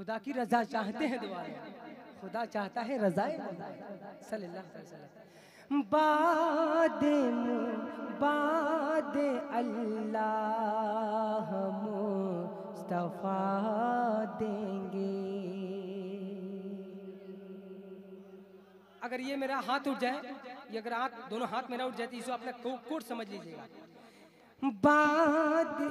खुदा की रजा चाहते हैं दुआ में, खुदा चाहता है रजाए सल्लल्लाहु अलैहि वसल्लम। बाद अल्लाह मुस्तफा देंगे। अगर ये मेरा हाथ उठ जाए, ये अगर हाथ दोनों हाथ मेरा उठ जाए तो इसको अपना कोड समझ लीजिएगा। बाद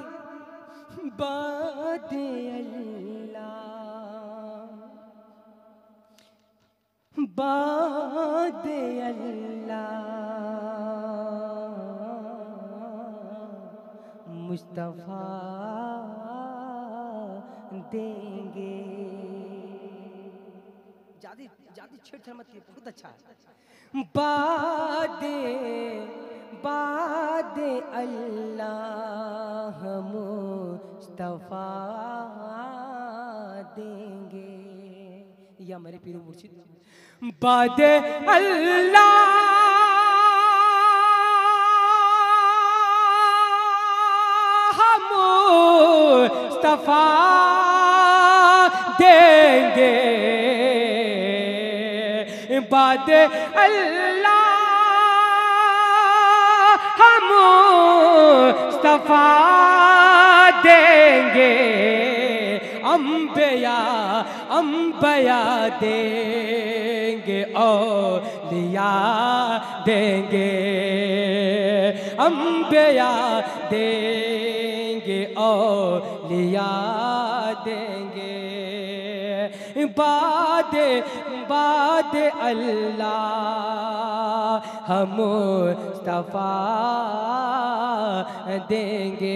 अल्लाह, बाद अल्लाह मुस्तफा देंगे। ज्यादा ज्यादा छेड़छाड़ मत कीजिए, बहुत अच्छा है। बाद अल्लाह मुस्तफा देंगे। या मेरे पीर मुर्शिद, बाद अल्लाह मुस्तफा देंगे। बाद अल्लाह मुस्तफा देंगे। अंबिया देंगे, औलिया देंगे। अंबिया देंगे, औलिया देंगे। बाद अल्लाह हम मुस्तफा देंगे।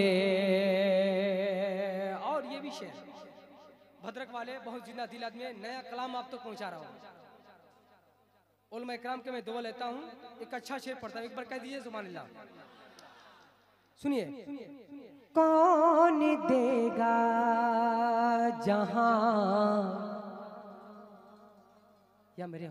और ये भी शेर भद्रक वाले बहुत जिंदा दिल आदमी है, नया कलाम आप तक पहुंचा रहा हूँ। उलमा इकराम के मैं दुआ लेता हूँ, एक अच्छा शेर पढ़ता हूँ, एक बार कह दीजिए सुभान अल्लाह। सुनिए। कौन देगा जहां, या मेरे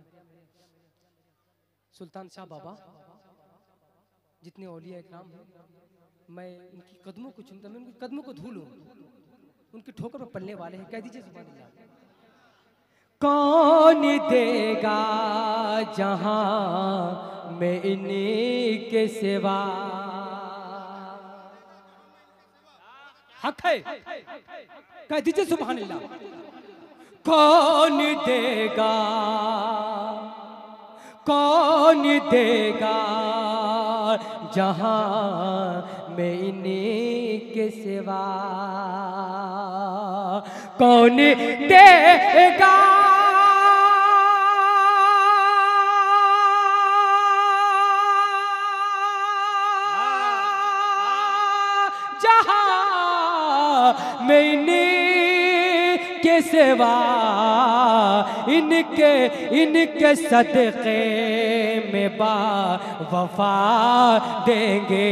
सुल्तान शाह बाबा जितने औलिया इकराम हैं, मैं उनकी कदमों को चुनता, मैं उनकी कदमों को धूलूं, उनकी ठोकर पर पलने वाले हैं। कह दीजिए सुभान अल्लाह। कौन देगा जहां में इन्हीं के सिवा, हक है, कह दीजिए सुभान अल्लाह। कौन देगा, कौन देगा जहां में इन्हीं के सिवा, कौन देगा जहां में इन्हीं के सिवा, इनके सदक़े में वफा देंगे।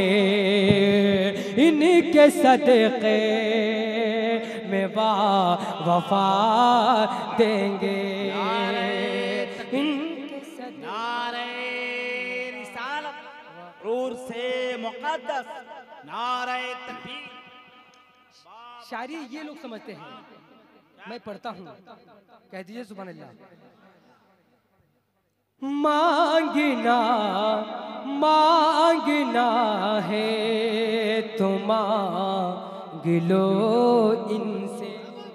इनके सदक़े में वफा देंगे। नारे रिसालत रूर से मुक़द्दस, नारे तकबीर। शायरी ये लोग समझते हैं, मैं पढ़ता हूँ, कह दीजिए सुभान अल्लाह। मांगना मांगना है तो मांग लो इनसे,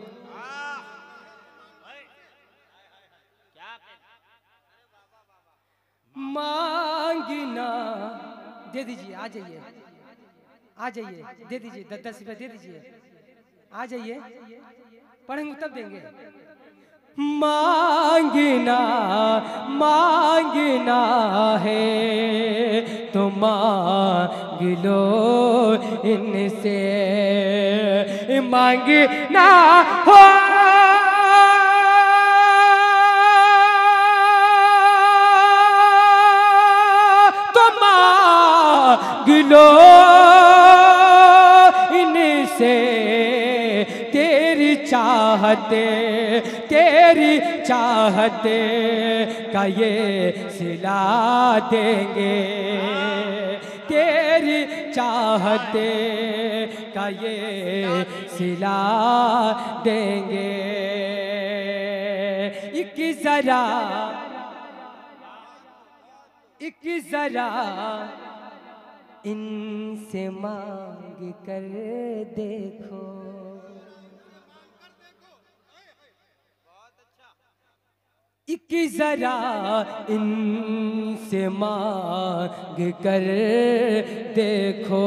मांगना दे दीजिए, आ जाइए, आ जाइए, दे दीजिए, 10 रुपये दे दीजिए, आ जाइए, पढ़ेंगे तब देंगे। मांगना मांगना है तो मांग लो इनसे, मांगना हो तो मांग लो इनसे, तेरी चाहते तेरी चाहते का ये सिला देंगे, तेरी चाहते का ये सिला देंगे। एक जरा इनसे मांग कर देखो, एक जरा इनसे मांग कर देखो।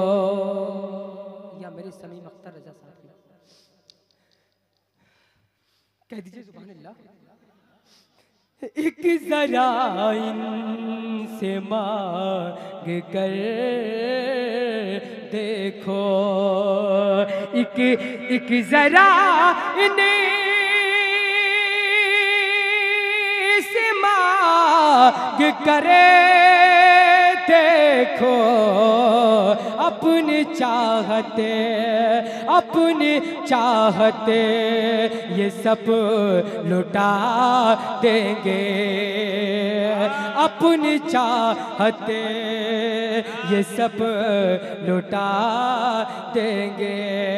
या मेरे समीम अख्तर रजा साहब कह दीजिए सुभान अल्लाह। एक जरा इनसे मांग कर देखो, एक जरा इनसे मांग करे देखो, अपनी चाहते ये सब लुटा देंगे, अपनी चाहते ये सब लुटा देंगे।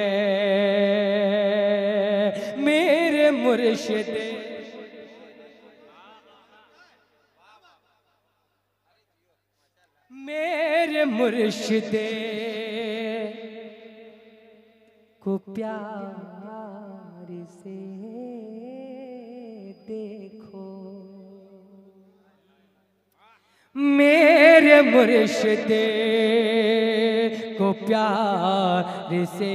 मेरे मुर्शिदे को प्यार से देखो, मेरे मुर्शिदे को प्यार से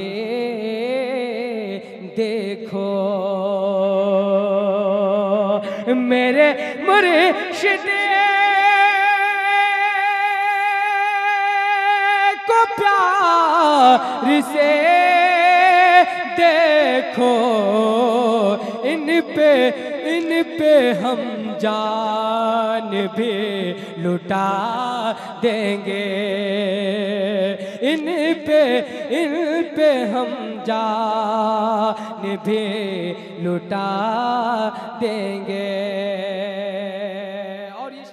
देखो, मेरे मुर्शिदे को प्यार से देखो, इन पे हम जान भी लुटा देंगे, इन पे हम जान भी लुटा देंगे। और ये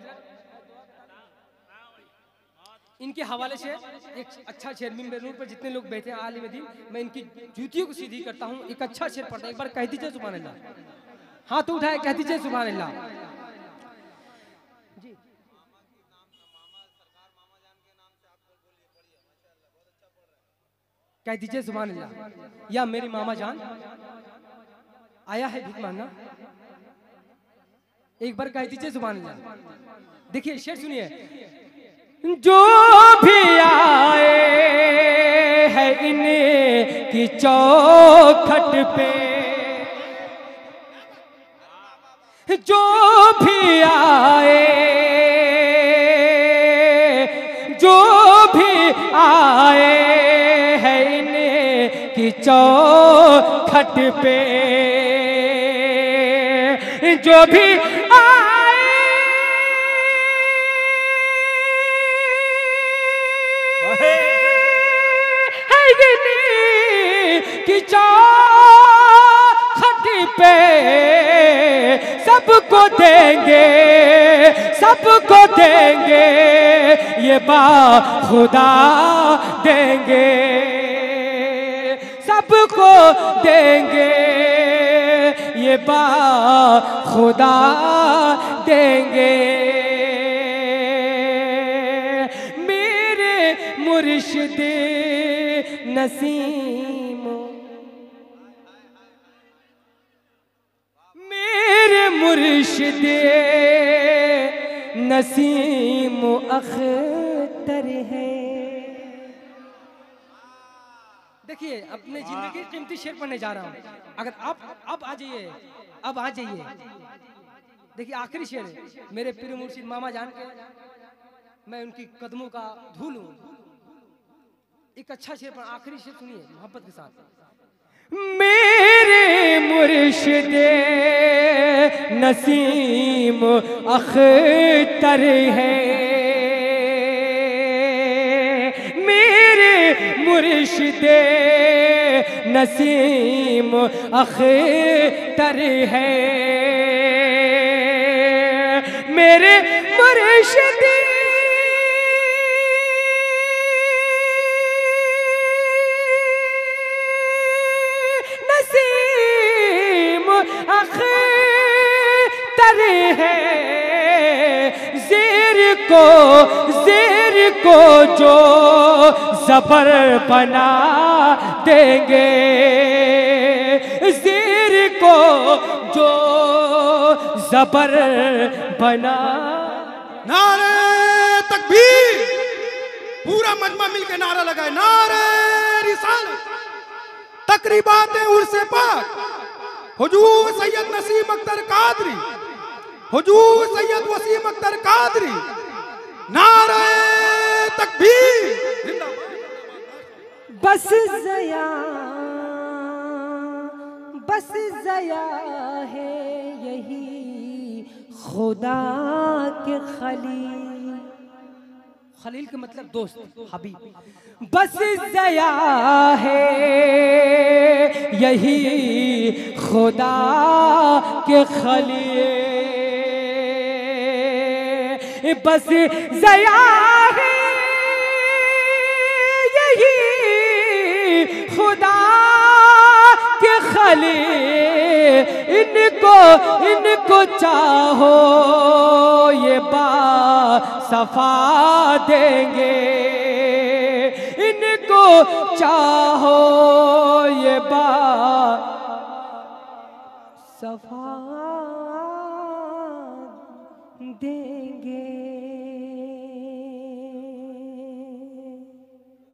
इनके हवाले से एक अच्छा शेर मिंबर नूर पर जितने लोग बैठे हैं आलिम दीन, मैं इनकी जूतियों को सीधी करता हूँ। एक अच्छा शेर पढ़ता हूँ, एक बार कह दीजिए सुभान अल्लाह। हाथ उठाए कह दीजिए सुभान अल्लाह। जी कह दीजिए सुभान अल्लाह। या मेरी मामा जान आया है भीख मांगना, एक बार कह दीजिए सुभान अल्लाह। देखिए शेर सुनिए। जो भी आए है इनकी चौखट पे, जो भी आए है इनकी चौखट पे, जो भी की चौखट पे सबको देंगे ये खुदा देंगे, सबको देंगे ये खुदा देंगे। मेरे मुर्शिदे नसीम, मेरे मुर्शिदे नसीम अख्तर है। देखिए अपने जिंदगी कीमती शेर पढ़ने जा रहा हूँ। अगर आप अब आ जाइए। देखिए आखिरी शेर है मेरे पीर मुर्शिद मामा जान के, मैं उनकी कदमों का धूल हूँ। एक अच्छा शेर पर आखिरी शेर सुनिए मोहब्बत के साथ। मेरे मुर्शिदे नसीम अख्तर है, मेरे मुर्शिदे नसीम अख्तर है, मेरे मुर्शिदे नसीम अख्तर ज़र है, ज़ेर को जो ज़बर बना देंगे, ज़ेर को जो ज़बर बना। नारे तकबीर, पूरा मजमा मिलकर नारा लगाए, नारे रिसालत। तकरीबात उर्से पाक हुजूर सैयद नसीम अख्तर कादरी, हुजूर सैयद वसीम अख्तर कादरी, नारे तकबीर। बस ज़या है यही खुदा के खलील। खलील का मतलब दोस्त, हबीब। बस ज़या है यही खुदा के खलील, बस ज़या है यही खुदा के खलील। इनको चाहो ये बासफा देंगे, इनको चाहो ये बासफा देंगे।